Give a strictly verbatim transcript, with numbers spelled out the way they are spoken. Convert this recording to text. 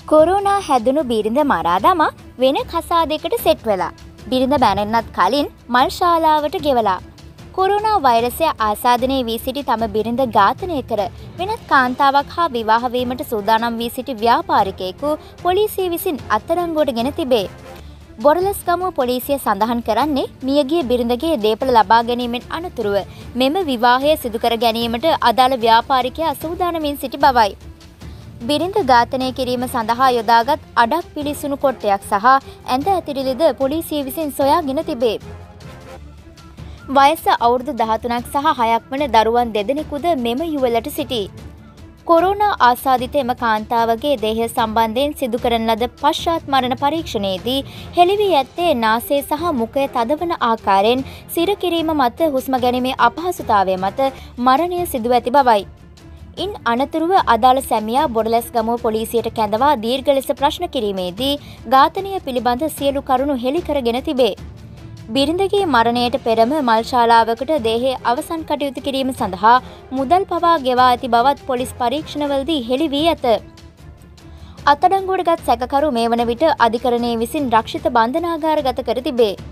Corona හැදුණු බිරිඳ මරා දමා වෙන කසාදයකට සෙට් වෙලා. බිරිඳ බැනෙන්නත් කලින් මල් ශාලාවට ගෙවලා. කොරෝනා වෛරසය ආසාදනය වී සිටි තම බිරිඳ ඝාතනය කර වෙනත් කාන්තාවක් හා විවාහ වීමට සූදානම් වී සිටි ව්‍යාපාරිකයෙකු පොලිසිය විසින් අත්අඩංගුවට ගෙන තිබේ. බොරලස්ගමුව පොලිසිය සඳහන් කරන්නේ මියගිය බිරිඳගේ දේපළ ලබා ගැනීමෙන් අනතුරුව මෙම විවාහය සිදු කර ගැනීමට අදාළ ව්‍යාපාරිකයා සූදානමින් සිටි බවයි. බිරිඳ ඝාතනය කිරීම සඳහා යොදාගත් අඩක් පිළිසුණු කොට්ටයක් සහ ඇඳ ඇතිරිලිද පොලිසිය විසින් සොයාගෙන තිබේ. වයස අවුරුදු දහතුනක් සහ හයක් වන දරුවන් දෙදෙනෙකුද මෙම යුවලට සිටී. කොරෝනා ආසාදිත එම කාන්තාවගේ දේහය සම්බන්ධයෙන් සිදු කරන ලද පශ්චාත් මරණ පරීක්ෂණයේදී හෙළි වී ඇත්තේ නාසය සහ මුඛය තදවන ආකාරයෙන් සිර කිරීම මත හුස්ම ගැනීමේ අපහසුතාවය මත මරණය සිදුව ඇති බවයි. ඉන් අනතුරුව අදාළ සැමියා බොරලැස්ගමුව පොලිසියට කැඳවා දීර්ඝ ලෙස ප්‍රශ්න කිරීමේදී ඝාතනය පිළිබඳ සියලු කරුණු හෙළි කරගෙන තිබේ. බිරිඳගේ මරණයට පෙරම මල් ශාලාවකට දේහය අවසන් කටයුතු කිරීම සඳහා මුදල් පවා ගෙවා ඇති බවත් පොලිස් පරීක්ෂණවලදී හෙළි වී ඇත. අත්අඩංගුවට ගත් සැකකරු මේ වන විට අධිකරණයේ විසින් රක්ෂිත බන්ධනාගාරගත කර තිබේ.